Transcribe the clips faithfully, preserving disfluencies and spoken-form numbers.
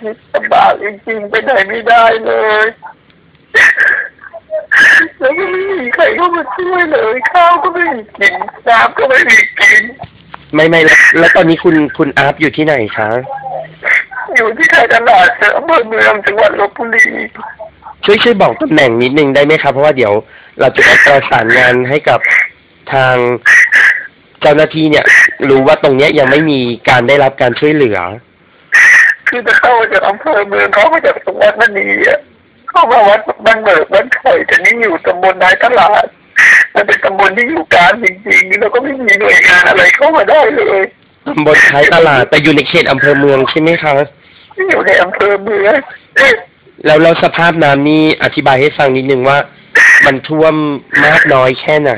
ลำบากจริงๆไปไหนไม่ได้เลยแล้วก็ไม่มีใครเข้ามาช่วยเลยข้าวก็ไม่มีกินน้ำก็ไม่มีกินไม่ไม่แล้วแล้วตอนนี้คุณคุณอาร์ตอยู่ที่ไหนคะอยู่ที่ท้ายตลาดอำเภอเมืองจังหวัดลพบุรีช่วยช่วยบอกตำแหน่งนิดนึงได้ไหมครับเพราะว่าเดี๋ยวเราจะประสานงานให้กับทางเจ้าหน้าที่เนี่ยรู้ว่าตรงเนี้ยยังไม่มีการได้รับการช่วยเหลือคือจะเข้าจากอำเภอเมืองเขามาจากจังหวัดมณีอ่ะเข้ามาวัดบ้านเบิกบ้านข่อยแต่นี่อยู่ตำบลท้ายตลาดมันเป็นตำบลที่อยู่กลางจริงๆแล้วก็ไม่มีหน่วยงานอะไรเข้ามาได้เลยตำบลท้ายตลาดแต่อยู่ในเขตอำเภอเมืองใช่ไหมครับอยู่ในอำเภอเมืองแล้วแล้วสภาพน้ำนี่อธิบายให้ฟังนิดนึงว่ามันท่วมมากน้อยแค่ไหน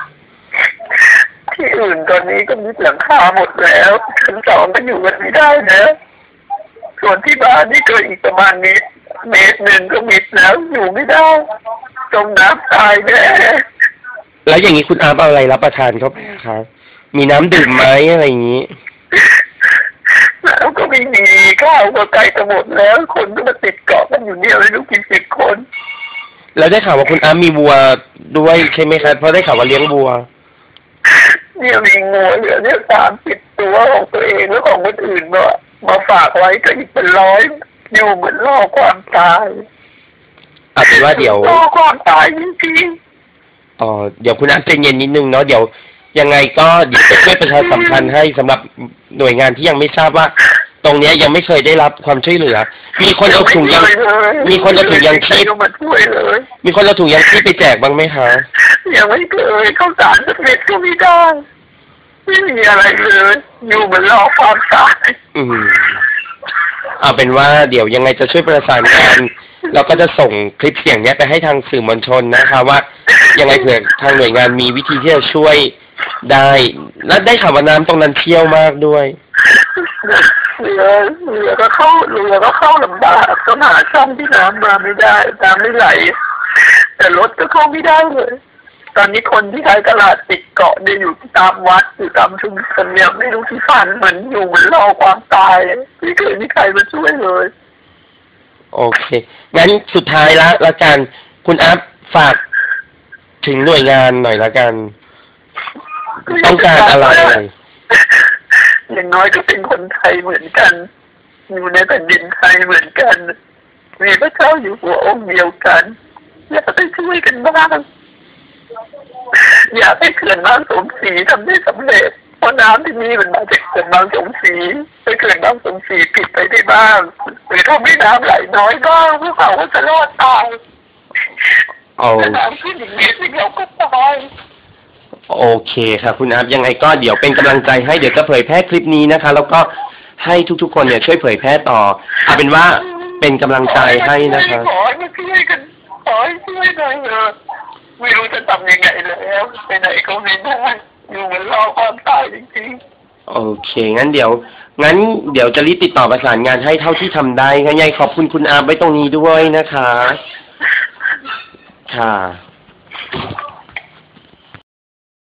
ที่อื่นตอนนี้ก็มิดหลังคาหมดแล้วชั้นสองก็อยู่กันไม่ได้นะส่วนที่บ้านนี่ก็อีกประมาณนี้เมตรหนึ่งก็มิดแล้วอยู่ไม่ได้จมน้ำตายแน่แล้วอย่างนี้คุณอาร์ตเอาอะไรรับประทานเข้าไปครับมีน้ำดื่มไหมอะไรอย่างนี้แล้วก็ไม่มีข้าวก็ใกล้จะหมดแล้วคนก็มาติดเกาะกันอยู่เนี่ยไม่รู้กี่สิบคนแล้วได้ข่าวว่าคุณอาร์ตมีวัวด้วยใช่ไหมครับเพราะได้ข่าวว่าเลี้ยงวัวเนี่ยมีงูเหลือเนี่ยสามสิบตัวของตัวเองแล้วของคนอื่นมามาฝากไว้ก็อีกเป็นร้อยอยู่เหมือนรอความตายเอาเป็นว่าเดี๋ยวรอความตายจริงๆอ๋อเดี๋ยวคุณอาร์ตใจเย็นนิดนึงเนาะเดี๋ยวยังไงก็เดี๋ยวจะช่วยประชาสัมพันธ์ให้สำหรับหน่วยงานที่ยังไม่ทราบว่าตรงนี้ยังไม่เคยได้รับความช่วยเหลือมีคนเอาถุงยังมีคนเอาถุงยังชีพมาช่วยเลยมีคนเอาถุงยังชีพไปแจกบ้างไหมคะยังไม่เคยข้าวสารสักเม็ดก็ไม่ได้ไม่มีอะไรเลยอยู่เหมือนรอความตายอืมเอาเป็นว่าเดี๋ยวยังไงจะช่วยประสานงานเราก็จะส่งคลิปเสียงนี้ไปให้ทางสื่อมวลชนนะคะว่ายังไงเผื่อทางหน่วยงานมีวิธีที่จะช่วยได้และได้ข่าวว่าน้ำตรงนั้นเชี่ยวมากด้วยเรือเรือก็เข้าเรือก็เข้าลำบากต้องหาช่องที่น้ำมาไม่ได้น้ำไม่ไหลแต่รถก็เข้าไม่ได้เลยตอนนี้คนที่ขายตลาดติดเกาะเนี่ยอยู่ตามวัดอยู่ตามชุมชนเนี่ยไม่รู้ที่ฝันเหมือนอยู่เหมือนรอความตายไม่เคยมีใครมาช่วยเลยโอเคงั้นสุดท้ายละละกันคุณอัพฝากถึงหน่วยงานหน่อยละกันต้องการอะไรอย่างน้อยก็เป็นคนไทยเหมือนกันอยู่ในแผ่นดินไทยเหมือนกันมีพระเจ้าอยู่หัวองค์เดียวกันอยากให้ช่วยกันบ้างอยากให้เขื่อนบางสมศรีทำได้สำเร็จเพราะน้ำที่นี่มันมาจากเขื่อนบางสมศรีไปเขื่อนบางสมศรีปิดไปได้บ้างหรือถ้าไม่น้ำไหลน้อยบ้างพวกเขาก็จะรอดตายแต่น้ำขึ้นอีกนิดนึงเราก็ตายโอเคค่ะคุณอาร์ตยังไงก็เดี๋ยวเป็นกำลังใจให้เดี๋ยวจะเผยแพร่คลิปนี้นะคะแล้วก็ให้ทุกๆคนเนี่ยช่วยเผยแพร่ต่อเอาเป็นว่าเป็นกำลังใจให้นะคะขอให้ช่วยกันขอให้ช่วยหน่อยเถอะไม่รู้จะทำยังไงแล้วไปไหนก็ไม่ได้อยู่เหมือนรอความตายจริงๆโอเคงั้นเดี๋ยวงั้นเดี๋ยวจะรีบติดต่อประสานงานให้เท่าที่ทำได้งั้นยังขอบคุณคุณอาร์ตไว้ตรงนี้ด้วยนะคะค่ะ